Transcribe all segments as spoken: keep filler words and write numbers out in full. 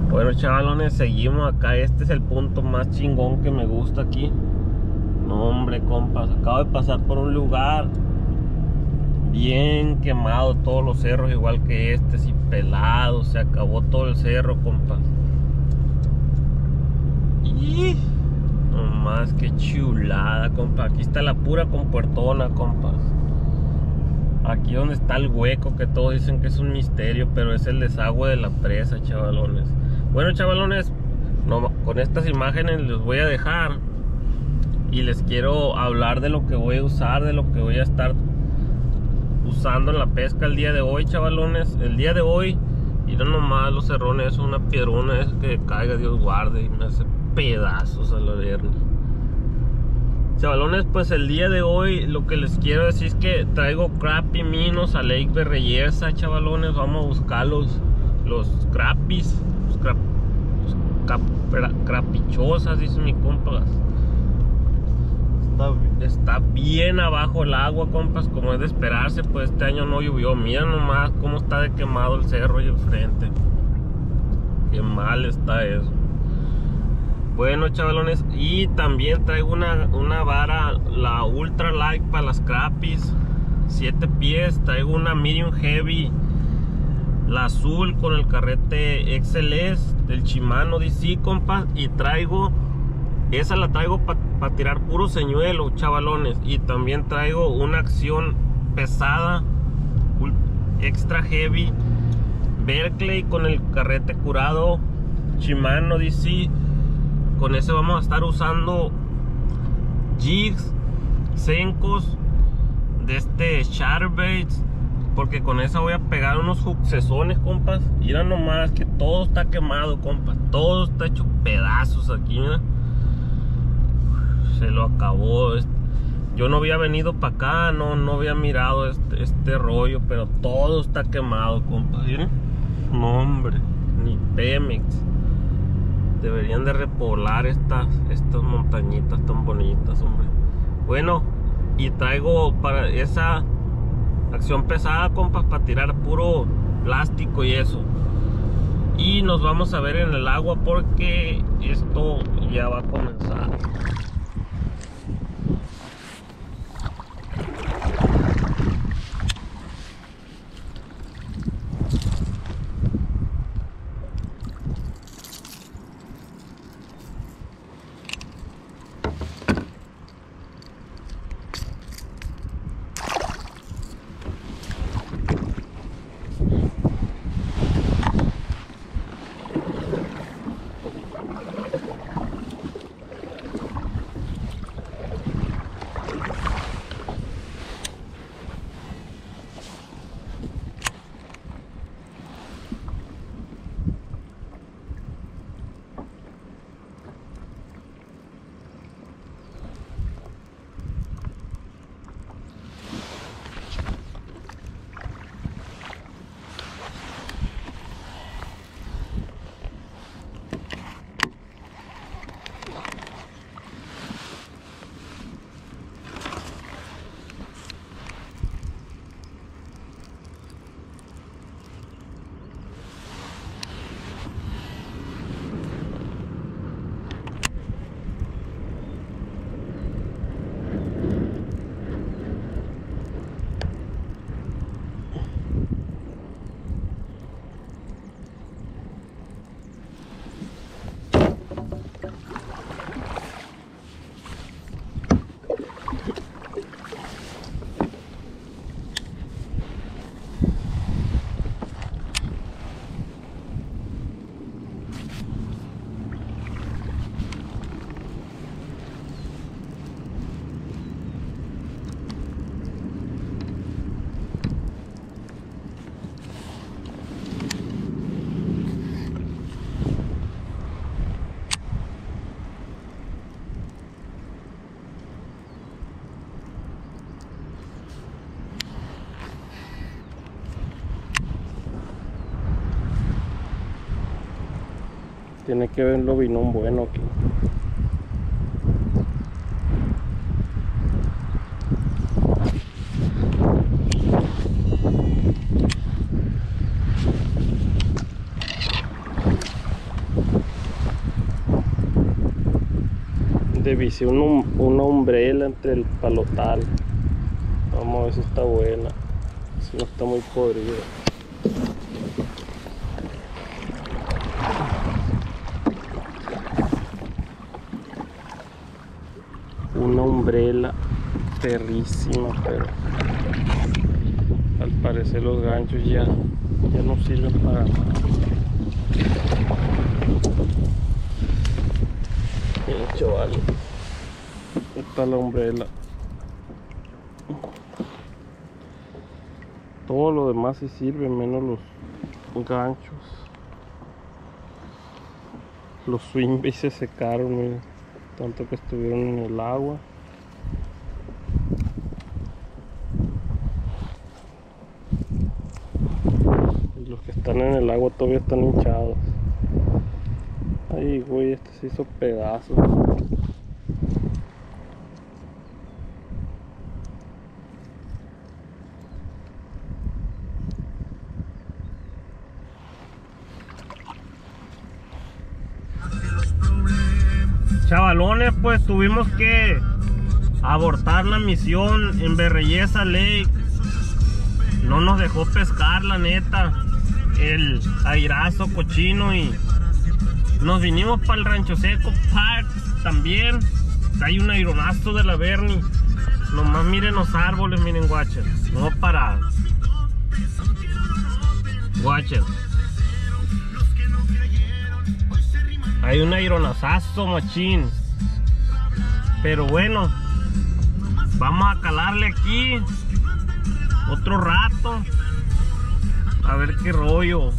Bueno, chavalones, seguimos acá. Este es el punto más chingón que me gusta aquí. No, hombre, compas, acabo de pasar por un lugar bien quemado, todos los cerros igual que este, así pelado. Se acabó todo el cerro, compas. Y no más, que chulada, compas. Aquí está la pura compuertona, compas. Aquí donde está el hueco, que todos dicen que es un misterio, pero es el desagüe de la presa, chavalones. Bueno, chavalones, no, con estas imágenes les voy a dejar y les quiero hablar de lo que voy a usar, de lo que voy a estar usando en la pesca el día de hoy, chavalones. El día de hoy, miren nomás los cerrones, una piedrona, es que caiga, Dios guarde, y me hace pedazos a la verga. Chavalones, pues el día de hoy lo que les quiero decir es que traigo crappie minos a Lake Berreyesa, chavalones. Vamos a buscar los, los crappies, los, crap, los cap, crapichosas, dice mi compas. Está, está bien abajo el agua, compas, como es de esperarse, pues este año no llovió. Mira nomás cómo está de quemado el cerro ahí enfrente. Qué mal está eso. Bueno, chavalones, y también traigo una, una vara, la Ultra Light para las crappies, siete pies. Traigo una Medium Heavy, la azul con el carrete X L S del Shimano D C, compas. Y traigo, esa la traigo para pa tirar puro señuelo, chavalones. Y también traigo una acción pesada, extra heavy, Berkeley con el carrete curado Shimano D C. Con ese vamos a estar usando jigs, sencos de este Sharkbaits, porque con esa voy a pegar unos hooksesones, compas. Mira nomás que todo está quemado, compas. Todo está hecho pedazos aquí, mira. Se lo acabó. Yo no había venido para acá, no, no había mirado este, este rollo, pero todo está quemado, compas. ¿Miren? No, hombre, ni Pemex. Deberían de repoblar estas, estas montañitas tan bonitas, hombre. Bueno, y traigo para esa acción pesada, compas, para tirar puro plástico y eso. Y nos vamos a ver en el agua porque esto ya va a comenzar. Tiene que haber un lobinón bueno aquí. Devisé una, una umbrella entre el palotal. Vamos a ver si está buena, si no está muy podrida. Una umbrella perrísima, pero al parecer los ganchos ya, ya no sirven para nada. Bien, chaval, esta es la umbrella. Todo lo demás sí sirve, menos los ganchos. Los swing se secaron, miren, tanto que estuvieron en el agua. Y los que están en el agua todavía están hinchados. Ay, güey, este se hizo pedazos. Chavalones, pues tuvimos que abortar la misión en Berryessa Lake. No nos dejó pescar, la neta, el airazo cochino, y nos vinimos para el Rancho Seco Park también. Hay un aironazo de la Bernie. Nomás miren los árboles, miren, guachen. No para. Guachen. Hay un aironazazo machín. Pero bueno, vamos a calarle aquí otro rato, a ver qué rollo.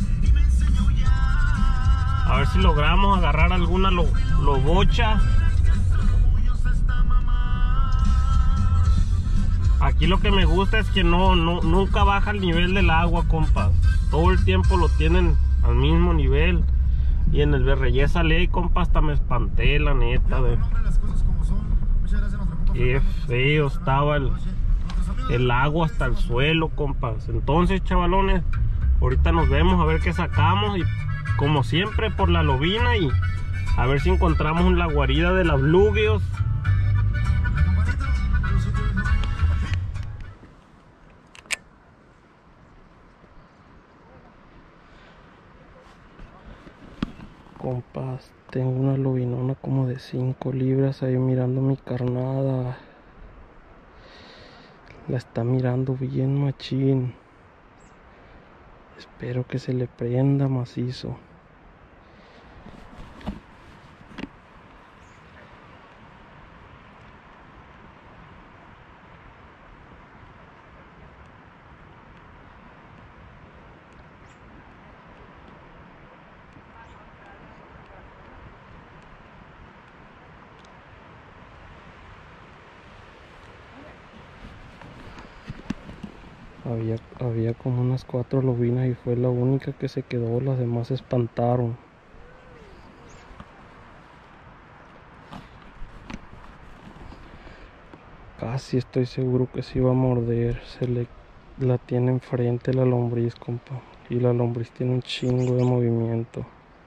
A ver si logramos agarrar alguna lo, lobocha. Aquí lo que me gusta es que no, no nunca baja el nivel del agua, compas. Todo el tiempo lo tienen al mismo nivel. Y en el Berryessa Lake, compa, hasta me espanté, la neta, de qué feo estaba el, el agua hasta el suelo, compas. Entonces, chavalones, ahorita nos vemos a ver qué sacamos. Y como siempre, por la lobina, y a ver si encontramos la guarida de la bluegills. Compas, tengo una lobinona como de cinco libras ahí mirando mi carnada. La está mirando bien machín. Espero que se le prenda macizo. Había, había como unas cuatro lobinas y fue la única que se quedó, las demás se espantaron. Casi estoy seguro que se iba a morder. Se le la tiene enfrente la lombriz, compa. Y la lombriz tiene un chingo de movimiento.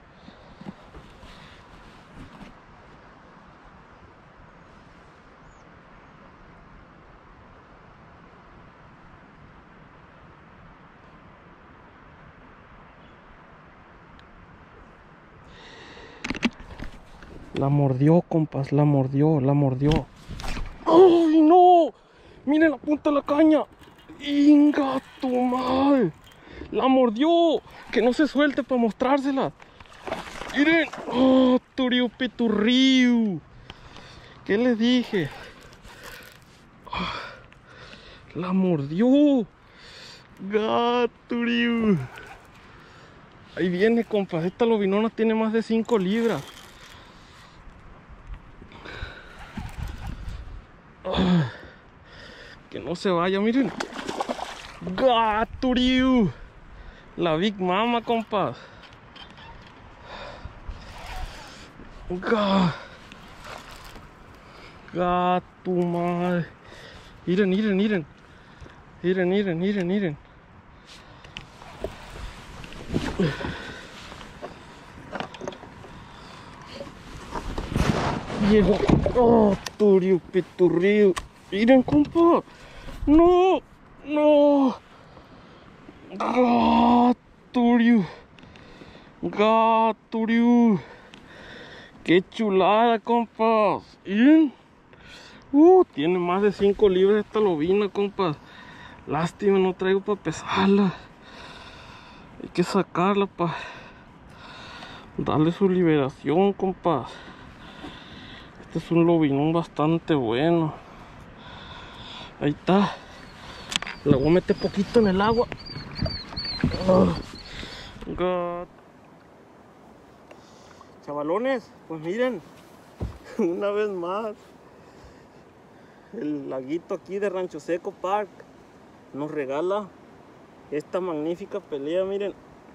La mordió, compas, la mordió, la mordió. ¡Ay, no! ¡Miren la punta de la caña! ¡Inga tu madre! ¡La mordió! ¡Que no se suelte para mostrársela! ¡Miren! ¡Oh, turiu piturriu! ¿Qué les dije? Oh, ¡la mordió! ¡Gaturiu! Ahí viene, compas. Esta lobinona tiene más de cinco libras. Que no se vaya, miren. Gaturiu. La Big Mama, compas. Gato madre. Miren, miren, miren. Miren, miren, miren, miren. viejo. Oh, turio, piturrío. Miren, compa. No, no. Gaturio. Gaturio. Qué chulada, compas. Miren. Uh, tiene más de cinco libras esta lobina, compas. Lástima, no traigo para pesarla. Hay que sacarla para darle su liberación, compas. Este es un lobinón bastante bueno. Ahí está. La voy a meter poquito en el agua. Oh, God. Chavalones, pues miren, una vez más, el laguito aquí de Rancho Seco Park nos regala esta magnífica pelea, miren.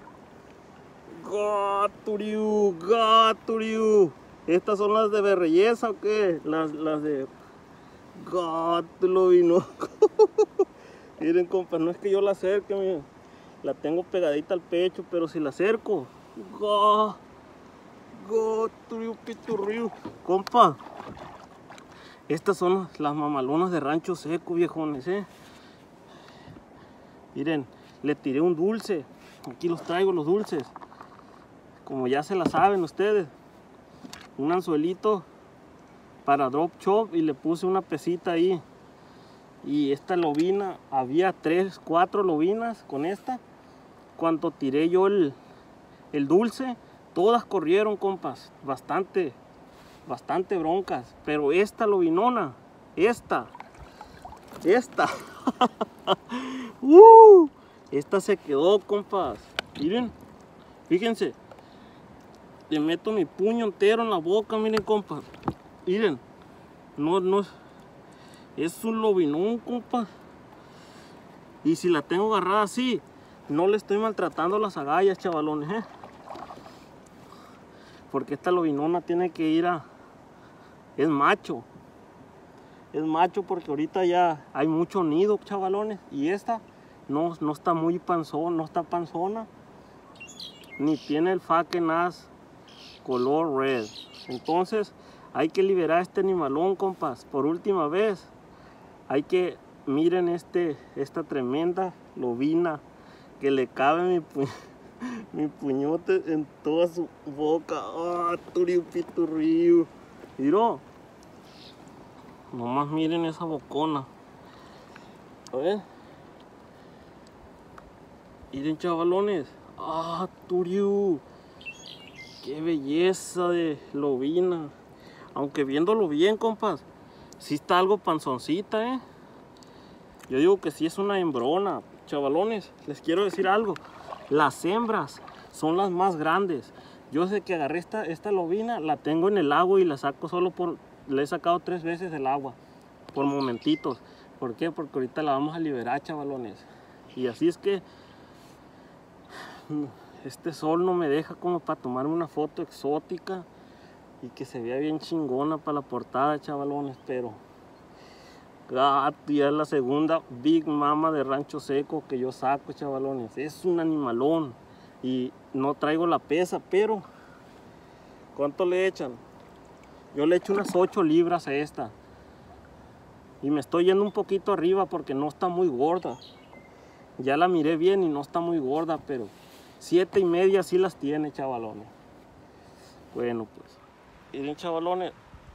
Gaturiu, Gaturiu. ¿Estas son las de berrelleza o qué? Las, las de gato lobino. Miren, compa, no es que yo la acerque, miren. La tengo pegadita al pecho, pero si la acerco, Gaturiu, piturriu. Compa, estas son las mamalonas de Rancho Seco, viejones, eh. Miren, le tiré un dulce. Aquí los traigo, los dulces. Como ya se la saben ustedes. Un anzuelito para drop chop y le puse una pesita ahí. Y esta lobina, había tres, cuatro lobinas con esta. Cuando tiré yo el, el dulce, todas corrieron, compas. Bastante, bastante broncas. Pero esta lobinona, esta, esta, uh, esta se quedó, compas. Miren, fíjense. Le meto mi puño entero en la boca, miren, compas. Miren, no, no, es un lobinón, compas. Y si la tengo agarrada así, no le estoy maltratando las agallas, chavalones, ¿eh? Porque esta lobinona tiene que ir a... Es macho. Es macho porque ahorita ya hay mucho nido, chavalones. Y esta no, no está muy panzona, no está panzona. Ni tiene el faquenaz color red. Entonces hay que liberar a este animalón, compas, por última vez. Hay que, miren este, esta tremenda lobina que le cabe mi, pu mi puñote en toda su boca. Ah, turiu piturriu. Miro, nomás miren esa bocona. A ver, miren, chavalones. Ah, turiu. Qué belleza de lobina. Aunque viéndolo bien, compas, sí está algo panzoncita, eh. Yo digo que sí es una hembrona. Chavalones, les quiero decir algo. Las hembras son las más grandes. Yo sé que agarré esta, esta lobina, la tengo en el agua y la saco solo por... Le he sacado tres veces del agua, por momentitos. ¿Por qué? Porque ahorita la vamos a liberar, chavalones. Y así es que... este sol no me deja como para tomarme una foto exótica y que se vea bien chingona para la portada, chavalones, pero gato, ya es la segunda Big Mama de Rancho Seco que yo saco, chavalones. Es un animalón y no traigo la pesa, pero ¿cuánto le echan? Yo le echo unas ocho libras a esta y me estoy yendo un poquito arriba porque no está muy gorda. Ya la miré bien y no está muy gorda, pero siete y media sí las tiene, chavalones. Bueno, pues, miren, chavalones.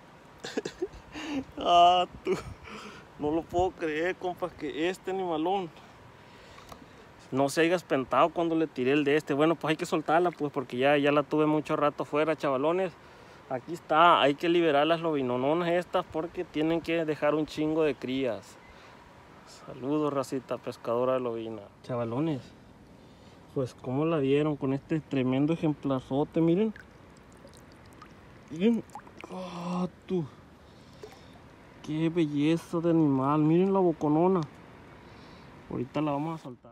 Ah, tú. No lo puedo creer, compas, que este animalón no se haya espantado cuando le tiré el de este. Bueno, pues hay que soltarla, pues, porque ya, ya la tuve mucho rato afuera, chavalones. Aquí está, hay que liberar las lobinononas estas porque tienen que dejar un chingo de crías. Saludos, racita pescadora de lobina. Chavalones, pues cómo la vieron con este tremendo ejemplazote, miren. Miren, oh, tú. Qué belleza de animal, miren la boconona. Ahorita la vamos a soltar.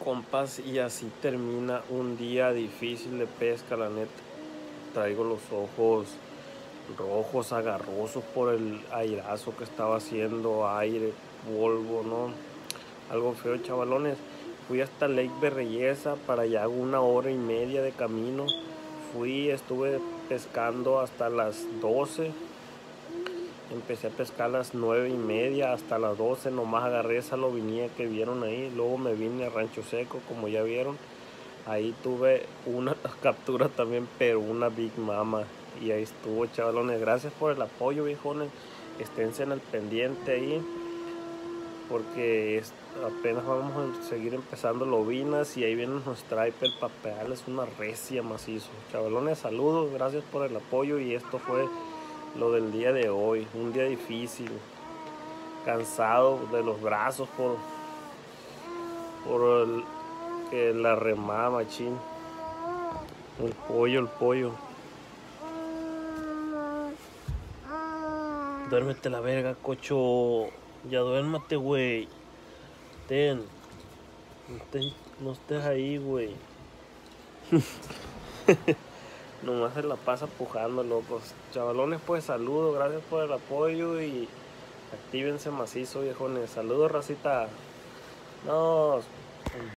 compas, y así termina un día difícil de pesca, la neta. Traigo los ojos rojos, agarrosos por el airazo que estaba haciendo, aire, polvo, ¿no? Algo feo, chavalones. Fui hasta Lake Berryessa, para allá una hora y media de camino. Fui, estuve pescando hasta las doce. Empecé a pescar a las nueve y media hasta las doce, nomás agarré esa lobinía que vieron ahí. Luego me vine a Rancho Seco, como ya vieron. Ahí tuve una captura también, pero una Big Mama. Y ahí estuvo, chavalones. Gracias por el apoyo, viejones. Esténse en el pendiente ahí, porque es, apenas vamos a seguir empezando lobinas. Y ahí vienen los striper papeales, una recia macizo. Chavalones, saludos, gracias por el apoyo. Y esto fue lo del día de hoy, un día difícil, cansado de los brazos por, por el, que la remada machín. El pollo, el pollo. Duérmete la verga, cocho. Ya duérmate, güey. Ten. No, te, no estés ahí, güey. Nomás se la pasa pujando, locos. Chavalones, pues saludos, gracias por el apoyo y actívense macizo, viejones. Saludos, racita. No.